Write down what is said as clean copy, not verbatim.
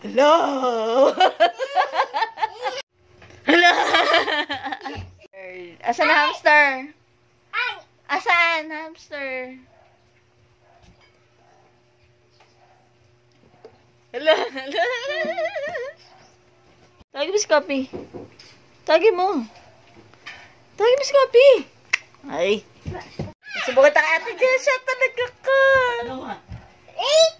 Hello! Hello! Asan na hamster? Asan hamster? Hello! Hello! Tawagin mo si Copy. Tawagin mo. Tawagin mo si Copy. Ay. Subukan ka ate Jess. Siya talaga ka.